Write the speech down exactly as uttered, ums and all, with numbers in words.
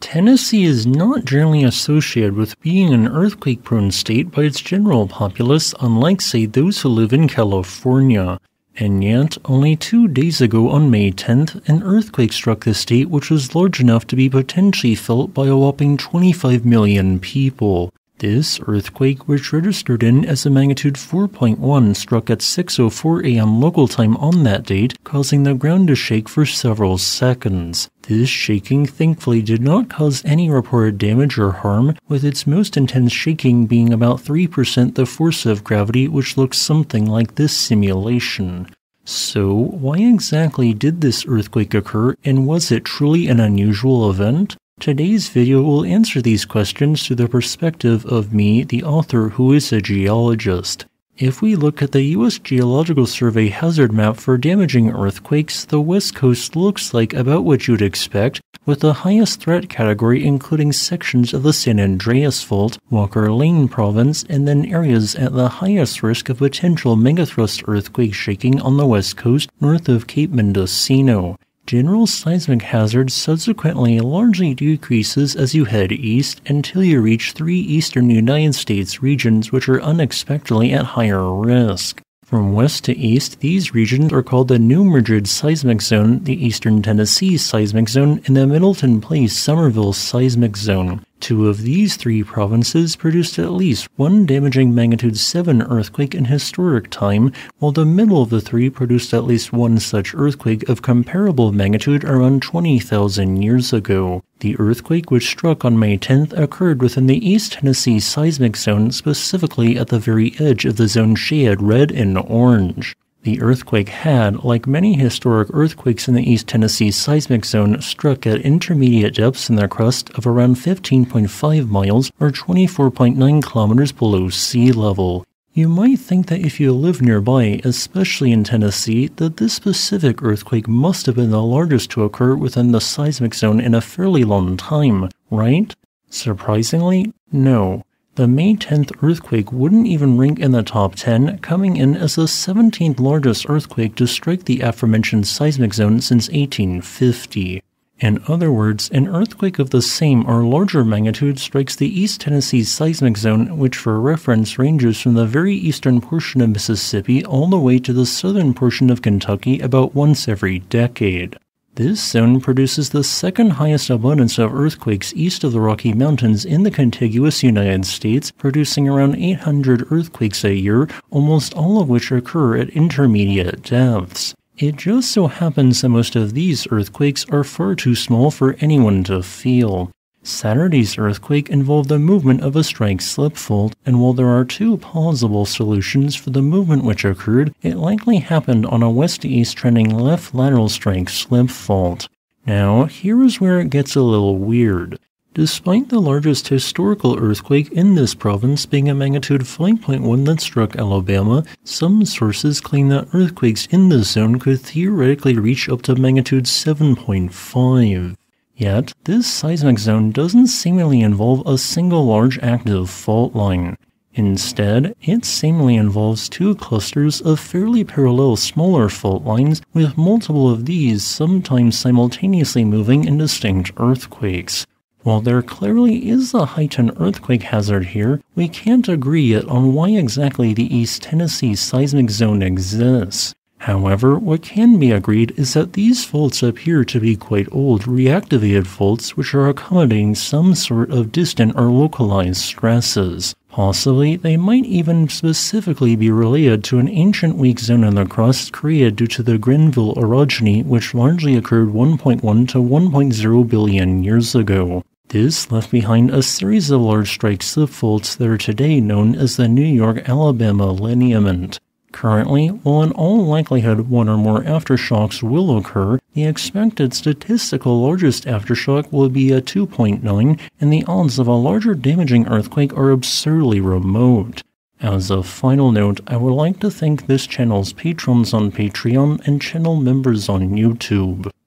Tennessee is not generally associated with being an earthquake-prone state by its general populace, unlike, say, those who live in California. And yet, only two days ago on May tenth, an earthquake struck the state which was large enough to be potentially felt by a whopping twenty-five million people. This earthquake, which registered in as a magnitude four point one, struck at six oh four a m local time on that date, causing the ground to shake for several seconds. This shaking thankfully did not cause any reported damage or harm, with its most intense shaking being about three percent the force of gravity, which looks something like this simulation. So, why exactly did this earthquake occur, and was it truly an unusual event? Today's video will answer these questions through the perspective of me, the author who is a geologist. If we look at the U S Geological Survey hazard map for damaging earthquakes, the West Coast looks like about what you'd expect, with the highest threat category including sections of the San Andreas Fault, Walker Lane Province, and then areas at the highest risk of potential megathrust earthquake shaking on the West Coast north of Cape Mendocino. General seismic hazard subsequently largely decreases as you head east until you reach three eastern United States regions which are unexpectedly at higher risk. From west to east, these regions are called the New Madrid Seismic Zone, the Eastern Tennessee Seismic Zone, and the Middleton Place-Somerville Seismic Zone. Two of these three provinces produced at least one damaging magnitude seven earthquake in historic time, while the middle of the three produced at least one such earthquake of comparable magnitude around twenty thousand years ago. The earthquake which struck on May tenth occurred within the East Tennessee Seismic Zone, specifically at the very edge of the zone shaded red and orange. The earthquake had, like many historic earthquakes in the East Tennessee Seismic Zone, struck at intermediate depths in the crust of around fifteen point five miles or twenty-four point nine kilometers below sea level. You might think that if you live nearby, especially in Tennessee, that this specific earthquake must have been the largest to occur within the seismic zone in a fairly long time, right? Surprisingly, no. The May tenth earthquake wouldn't even rank in the top ten, coming in as the seventeenth largest earthquake to strike the aforementioned seismic zone since eighteen fifty. In other words, an earthquake of the same or larger magnitude strikes the East Tennessee Seismic Zone, which for reference ranges from the very eastern portion of Mississippi all the way to the southern portion of Kentucky about once every decade. This zone produces the second highest abundance of earthquakes east of the Rocky Mountains in the contiguous United States, producing around eight hundred earthquakes a year, almost all of which occur at intermediate depths. It just so happens that most of these earthquakes are far too small for anyone to feel. Saturday's earthquake involved the movement of a strike-slip fault, and while there are two plausible solutions for the movement which occurred, it likely happened on a west-to-east trending left lateral strike-slip fault. Now, here is where it gets a little weird. Despite the largest historical earthquake in this province being a magnitude five point one that struck Alabama, some sources claim that earthquakes in this zone could theoretically reach up to magnitude seven point five. Yet, this seismic zone doesn't seemingly involve a single large active fault line. Instead, it seemingly involves two clusters of fairly parallel smaller fault lines, with multiple of these sometimes simultaneously moving in distinct earthquakes. While there clearly is a heightened earthquake hazard here, we can't agree yet on why exactly the East Tennessee Seismic Zone exists. However, what can be agreed is that these faults appear to be quite old, reactivated faults which are accommodating some sort of distant or localized stresses. Possibly, they might even specifically be related to an ancient weak zone in the crust created due to the Grenville orogeny, which largely occurred one point one to one point zero billion years ago. This left behind a series of large strike-slip faults that are today known as the New York-Alabama Lineament. Currently, while in all likelihood one or more aftershocks will occur, the expected statistical largest aftershock will be a two point nine, and the odds of a larger damaging earthquake are absurdly remote. As a final note, I would like to thank this channel's patrons on Patreon and channel members on YouTube.